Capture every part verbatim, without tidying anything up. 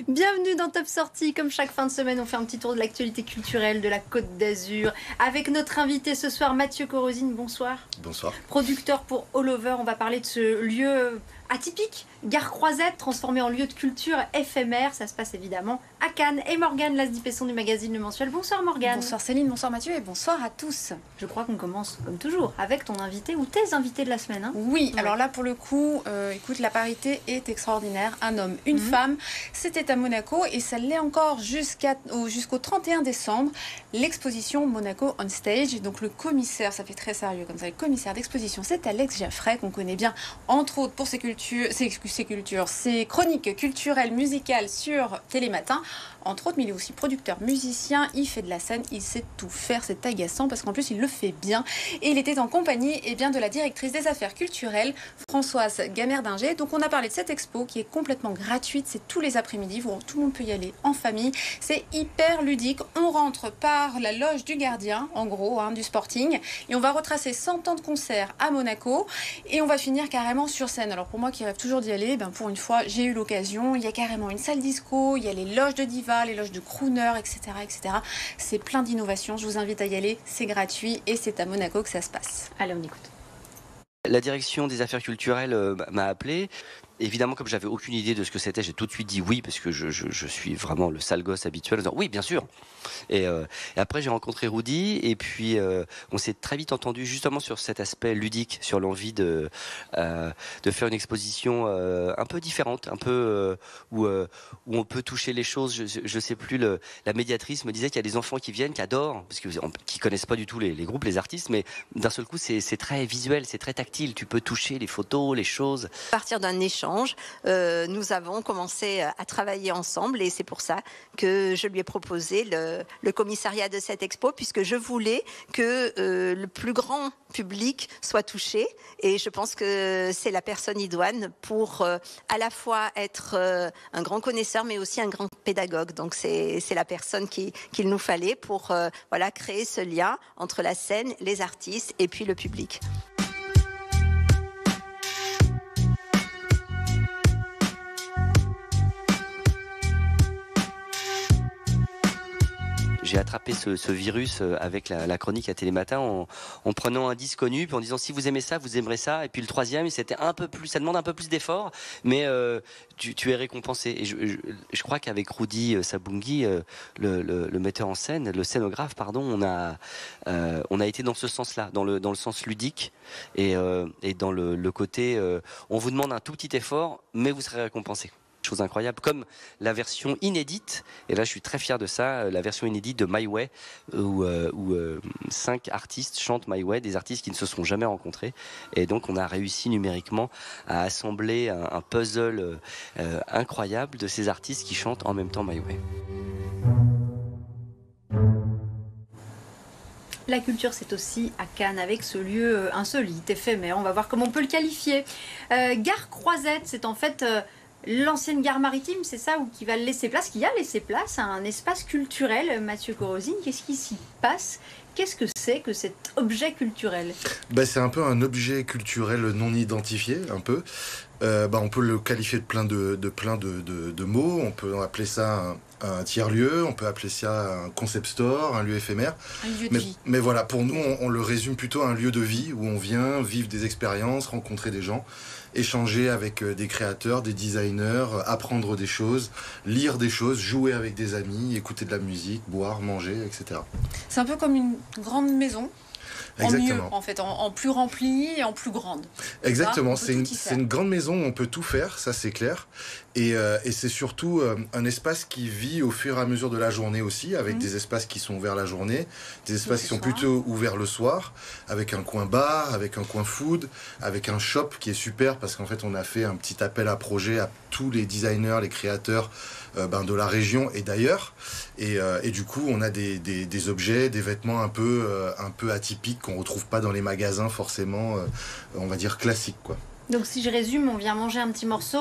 Bienvenue dans Top Sortie. Comme chaque fin de semaine, on fait un petit tour de l'actualité culturelle de la Côte d'Azur avec notre invité ce soir, Mathieu Corrosine. Bonsoir. Bonsoir. Producteur pour All Over. On va parler de ce lieu atypique, Gare Croisette, transformé en lieu de culture éphémère. Ça se passe évidemment à Cannes. Et Morgane Lasdi-Pesson du magazine Le Mensuel. Bonsoir Morgane. Bonsoir Céline, bonsoir Mathieu et bonsoir à tous. Je crois qu'on commence comme toujours avec ton invité ou tes invités de la semaine. Hein. Oui, ouais. Alors là pour le coup, euh, écoute, la parité est extraordinaire. Un homme, une mmh. femme. C'était à Monaco et ça l'est encore jusqu'à, jusqu'au trente et un décembre. L'exposition Monaco on Stage. Donc le commissaire, ça fait très sérieux comme ça, le commissaire d'exposition, c'est Alex Jaffray qu'on connaît bien, entre autres pour ses cultures, ses, ses cultures, ses chroniques culturelles, musicales sur Télématin. Entre autres, mais il est aussi producteur, musicien, il fait de la scène, il sait tout faire, c'est agaçant parce qu'en plus il le fait bien. Et il était en compagnie eh bien, de la directrice des affaires culturelles, Françoise Gamerdinger. Donc on a parlé de cette expo qui est complètement gratuite, c'est tous les après-midi, tout le monde peut y aller en famille. C'est hyper ludique, on rentre par la loge du gardien, en gros, hein, du Sporting, et on va retracer cent ans de concerts à Monaco, et on va finir carrément sur scène. Alors pour moi qui rêve toujours d'y aller, ben pour une fois j'ai eu l'occasion, il y a carrément une salle disco, il y a les loges de diva, les loges de crooner, et cetera, et cetera. C'est plein d'innovations. Je vous invite à y aller. C'est gratuit et c'est à Monaco que ça se passe. Allez, on écoute. La direction des affaires culturelles euh, m'a appelé. Évidemment, comme j'avais aucune idée de ce que c'était, j'ai tout de suite dit oui, parce que je, je, je suis vraiment le sale gosse habituel en disant oui, bien sûr. Et, euh, et après, j'ai rencontré Rudy, et puis euh, on s'est très vite entendu justement sur cet aspect ludique, sur l'envie de, euh, de faire une exposition euh, un peu différente, un peu euh, où, euh, où on peut toucher les choses. Je, je sais plus, le, la médiatrice me disait qu'il y a des enfants qui viennent, qui adorent, parce qu'ils ne connaissent pas du tout les, les groupes, les artistes, mais d'un seul coup, c'est très visuel, c'est très tactile. Tu peux toucher les photos, les choses. À partir d'un échange, Euh, nous avons commencé à travailler ensemble et c'est pour ça que je lui ai proposé le, le commissariat de cette expo puisque je voulais que euh, le plus grand public soit touché et je pense que c'est la personne idoine pour euh, à la fois être euh, un grand connaisseur mais aussi un grand pédagogue. Donc c'est la personne qu'il qu'il nous fallait pour euh, voilà, créer ce lien entre la scène, les artistes et puis le public. J'ai attrapé ce, ce virus avec la, la chronique à Télématin en, en prenant un disque connu, puis en disant si vous aimez ça, vous aimerez ça. Et puis le troisième, c'était un peu plus, ça demande un peu plus d'effort, mais euh, tu, tu es récompensé. Et je, je, je crois qu'avec Rudy Sabungi, euh, le, le, le metteur en scène, le scénographe, pardon, on a, euh, on a été dans ce sens-là, dans le, dans le sens ludique et, euh, et dans le, le côté, euh, on vous demande un tout petit effort, mais vous serez récompensé. Chose incroyable, comme la version inédite, et là je suis très fier de ça, la version inédite de My Way, où, euh, où euh, cinq artistes chantent My Way, des artistes qui ne se sont jamais rencontrés, et donc on a réussi numériquement à assembler un, un puzzle euh, incroyable de ces artistes qui chantent en même temps My Way. La culture, c'est aussi à Cannes, avec ce lieu insolite, éphémère, on va voir comment on peut le qualifier. Euh, Gare Croisette, c'est en fait... Euh, l'ancienne gare maritime, c'est ça, ou qui va laisser place, qui a laissé place à un espace culturel. Mathieu Corrosine, qu'est-ce qui s'y passe? Qu'est-ce que c'est que cet objet culturel? Bah, c'est un peu un objet culturel non identifié, un peu. Euh, bah, on peut le qualifier de plein de, de, plein de, de, de mots. On peut appeler ça un, un tiers-lieu, on peut appeler ça un concept store, un lieu éphémère. Un lieu de mais, vie. Mais voilà, pour nous, on, on le résume plutôt à un lieu de vie où on vient vivre des expériences, rencontrer des gens, échanger avec des créateurs, des designers, apprendre des choses, lire des choses, jouer avec des amis, écouter de la musique, boire, manger, et cetera. C'est un peu comme une grande maison. Exactement. En mieux, en fait, en, en plus remplie et en plus grande. Exactement, c'est une, une grande maison où on peut tout faire, ça c'est clair. Et, euh, et c'est surtout euh, un espace qui vit au fur et à mesure de la journée aussi, avec mmh. des espaces qui sont ouverts la journée, des espaces qui sont soir. plutôt ouverts le soir, avec un coin bar, avec un coin food, avec un shop qui est super parce qu'en fait on a fait un petit appel à projet à tous les designers, les créateurs euh, ben, de la région et d'ailleurs. Et, euh, et du coup on a des, des, des objets, des vêtements un peu, euh, un peu atypiques qu'on retrouve pas dans les magasins forcément, euh, on va dire classiques quoi. Donc si je résume, on vient manger un petit morceau,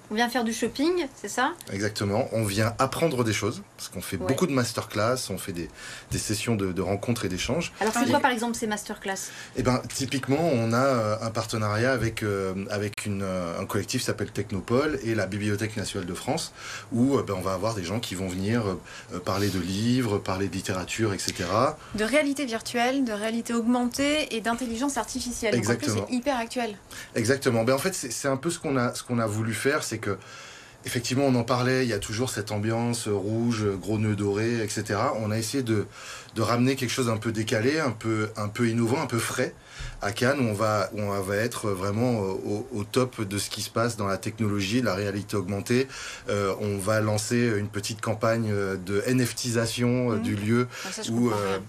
On vient faire du shopping, c'est ça? Exactement. On vient apprendre des choses, parce qu'on fait ouais. beaucoup de masterclass, on fait des, des sessions de, de rencontres et d'échanges. Alors, c'est quoi, par exemple, ces masterclass? Eh ben, typiquement, on a euh, un partenariat avec, euh, avec une, euh, un collectif qui s'appelle Technopole et la Bibliothèque nationale de France, où euh, ben, on va avoir des gens qui vont venir euh, parler de livres, parler de littérature, et cetera. De réalité virtuelle, de réalité augmentée et d'intelligence artificielle. Exactement. Donc, en plus, c'est hyper actuel. Exactement. Ben, en fait, c'est, c'est un peu ce qu'on a, ce qu'on a voulu faire, c'est que effectivement, on en parlait, il y a toujours cette ambiance rouge, gros nœud doré, et cetera. On a essayé de, de ramener quelque chose d'un peu décalé, un peu, un peu innovant, un peu frais à Cannes, où on va, où on va être vraiment au, au top de ce qui se passe dans la technologie, la réalité augmentée. Euh, on va lancer une petite campagne de NFTisation mmh. du lieu. Ah, ça, je où, euh...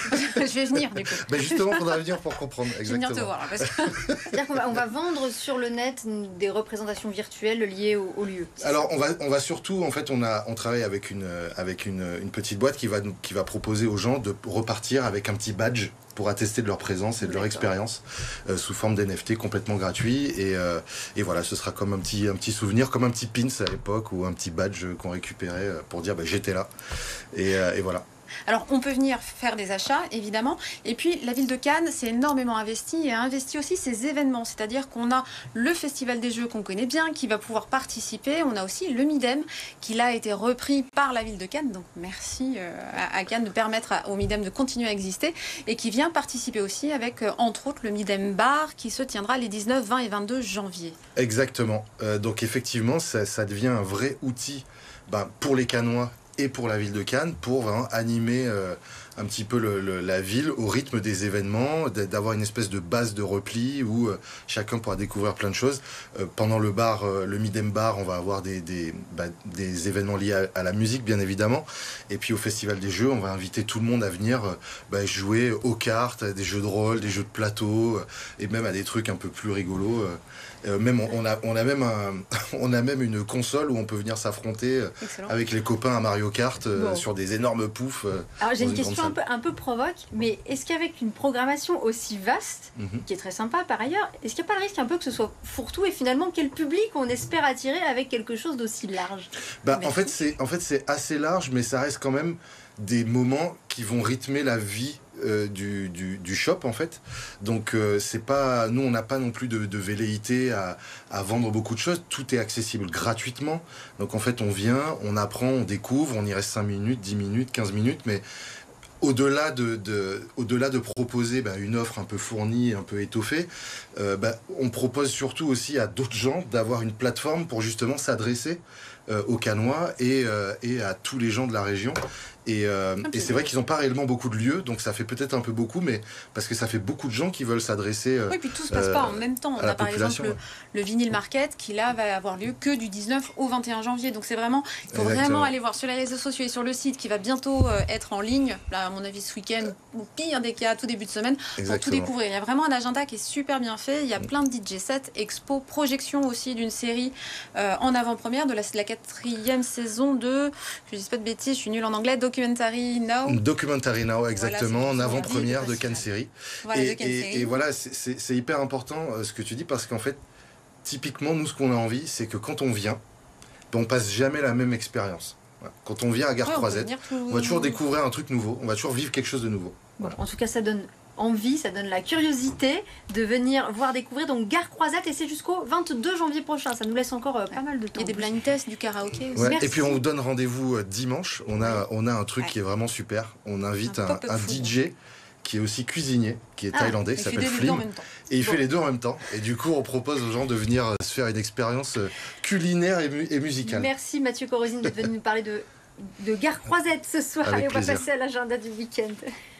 je vais venir, du coup. Ben justement, il faudra venir pour comprendre. Exactement. Je vais venir te voir. Parce que... C'est-à-dire qu'on va, on va vendre sur le net des représentations virtuelles liées au, au lieu. Alors, on va, on va surtout, en fait, on, a, on travaille avec, une, avec une, une petite boîte qui va, nous, qui va proposer aux gens de repartir avec un petit badge pour attester de leur présence et de leur expérience euh, sous forme d'N F T complètement gratuit. Et, euh, et voilà, ce sera comme un petit, un petit souvenir, comme un petit pins à l'époque ou un petit badge qu'on récupérait pour dire bah, j'étais là. Et, euh, et voilà. Alors, on peut venir faire des achats, évidemment. Et puis, la ville de Cannes s'est énormément investie et a investi aussi ses événements. C'est-à-dire qu'on a le Festival des Jeux qu'on connaît bien, qui va pouvoir participer. On a aussi le Midem, qui là a été repris par la ville de Cannes. Donc, merci à Cannes de permettre au Midem de continuer à exister. Et qui vient participer aussi avec, entre autres, le Midem Bar, qui se tiendra les dix-neuf, vingt et vingt-deux janvier. Exactement. Euh, donc, effectivement, ça, ça devient un vrai outil ben, pour les Cannois et pour la ville de Cannes, pour vraiment animer euh, un petit peu le, le, la ville au rythme des événements, d'avoir une espèce de base de repli où euh, chacun pourra découvrir plein de choses. Euh, pendant le bar, euh, le Midem Bar, on va avoir des, des, bah, des événements liés à, à la musique, bien évidemment. Et puis au Festival des Jeux, on va inviter tout le monde à venir euh, bah, jouer aux cartes, à des jeux de rôle, des jeux de plateau, euh, et même à des trucs un peu plus rigolos. Euh, Euh, même on a on a même un, on a même une console où on peut venir s'affronter euh, avec les copains à Mario Kart euh, bon. sur des énormes poufs. Euh, Alors j'ai une, une question un peu un peu provoque, mais est-ce qu'avec une programmation aussi vaste, mm-hmm. qui est très sympa par ailleurs, est-ce qu'il n'y a pas le risque un peu que ce soit fourre-tout et finalement quel public on espère attirer avec quelque chose d'aussi large? Bah en fait c'est en fait c'est assez large, mais ça reste quand même des moments qui vont rythmer la vie Euh, du, du, du shop en fait. Donc euh, c'est pas, nous on n'a pas non plus de, de velléité à, à vendre beaucoup de choses. Tout est accessible gratuitement. Donc en fait on vient, on apprend, on découvre, on y reste cinq minutes, dix minutes, quinze minutes, mais au-delà de, de, au-delà de proposer bah, une offre un peu fournie, un peu étoffée, euh, bah, on propose surtout aussi à d'autres gens d'avoir une plateforme pour justement s'adresser euh, aux Cannois et, euh, et à tous les gens de la région. Et, euh, et c'est vrai qu'ils n'ont pas réellement beaucoup de lieux, donc ça fait peut-être un peu beaucoup, mais parce que ça fait beaucoup de gens qui veulent s'adresser. Euh, oui, puis tout se passe euh, pas en même temps. On a par exemple le, le Vinyl Market qui là va avoir lieu que du dix-neuf au vingt et un janvier. Donc c'est vraiment, il faut Exactement. vraiment aller voir sur les réseaux sociaux et sur le site qui va bientôt euh, être en ligne. Là, à mon avis, ce week-end ou pire des cas, tout début de semaine, Exactement. pour tout découvrir. Il y a vraiment un agenda qui est super bien fait. Il y a plein de D J sets, expos, projections aussi d'une série euh, en avant-première de la, de la quatrième saison de, je dis pas de bêtises, je suis nulle en anglais. Documentary Now. Documentary Now, exactement, voilà, en avant-première de Cannes Série. Voilà, et, et, et voilà, c'est hyper important euh, ce que tu dis, parce qu'en fait, typiquement, nous, ce qu'on a envie, c'est que quand on vient, on passe jamais la même expérience. Voilà. Quand on vient à Gare ouais, Croisette, on, on va toujours découvrir un truc nouveau, on va toujours vivre quelque chose de nouveau. Voilà. Bon, en tout cas, ça donne envie, ça donne la curiosité de venir voir, découvrir. Donc Gare Croisette, et c'est jusqu'au vingt-deux janvier prochain. Ça nous laisse encore euh, pas mal de temps. Il y a des blind tests, du karaoké aussi. Ouais, et puis on vous donne rendez-vous euh, dimanche. On a, on a un truc ouais. qui est vraiment super. On invite un, un, un D J qui est aussi cuisinier, qui est ah, thaïlandais, qui s'appelle Flim. Et il bon. fait les deux en même temps. Et du coup, on propose aux gens de venir euh, se faire une expérience euh, culinaire et, mu et musicale. Merci Mathieu Corrosine d'être venu nous parler de, de Gare Croisette ce soir. Avec et on plaisir. va passer à l'agenda du week-end.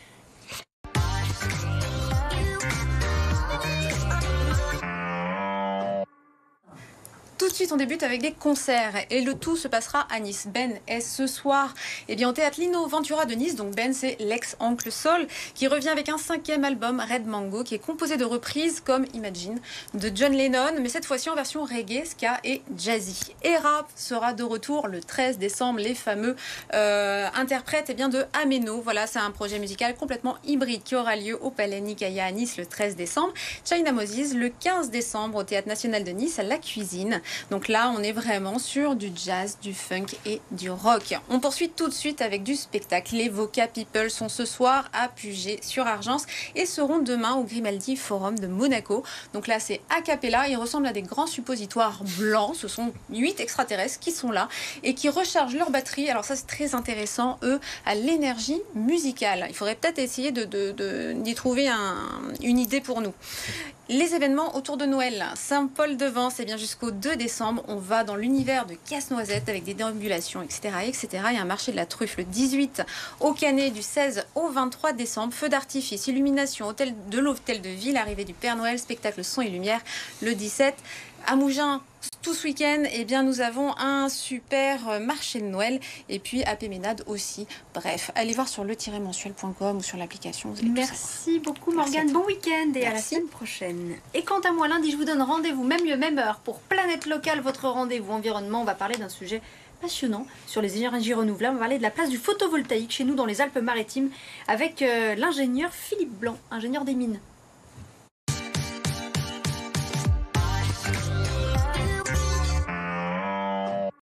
Tout de suite, on débute avec des concerts et le tout se passera à Nice. Ben est ce soir eh bien, au théâtre Lino Ventura de Nice. Donc Ben, c'est l'ex-Oncle Sol qui revient avec un cinquième album, Red Mango, qui est composé de reprises comme Imagine de John Lennon, mais cette fois-ci en version reggae, ska et jazzy. Et Rap sera de retour le treize décembre. Les fameux euh, interprètes eh bien, de Ameno. Voilà, c'est un projet musical complètement hybride qui aura lieu au Palais Nicaïa à Nice le treize décembre. China Moses le quinze décembre au Théâtre National de Nice à La Cuisine. Donc là, on est vraiment sur du jazz, du funk et du rock. On poursuit tout de suite avec du spectacle. Les Voca People sont ce soir à Puget sur Argence et seront demain au Grimaldi Forum de Monaco. Donc là, c'est a cappella. Ils ressemblent à des grands suppositoires blancs. Ce sont huit extraterrestres qui sont là et qui rechargent leur batterie. Alors ça, c'est très intéressant, eux, à l'énergie musicale. Il faudrait peut-être essayer de, de, de, d'y trouver un, une idée pour nous. Les événements autour de Noël. Saint-Paul-de-Vence, c'est bien jusqu'au deux décembre. On va dans l'univers de Casse-Noisette avec des déambulations, et cetera, et cetera. Il y a un marché de la truffe le dix-huit au Canet du seize au vingt-trois décembre. Feux d'artifice, illumination, hôtel de l'hôtel de ville, arrivée du Père Noël, spectacle son et lumière le dix-sept. À Mougins, tout ce week-end, eh bien, nous avons un super marché de Noël et puis à Péménade aussi. Bref, allez voir sur le tiret mensuel point com ou sur l'application. Merci beaucoup Morgane, bon week-end et Merci. À la semaine prochaine. Et quant à moi, lundi, je vous donne rendez-vous, même lieu, même heure, pour Planète Locale, votre rendez-vous environnement. On va parler d'un sujet passionnant sur les énergies renouvelables. On va parler de la place du photovoltaïque chez nous dans les Alpes-Maritimes avec euh, l'ingénieur Philippe Blanc, ingénieur des mines.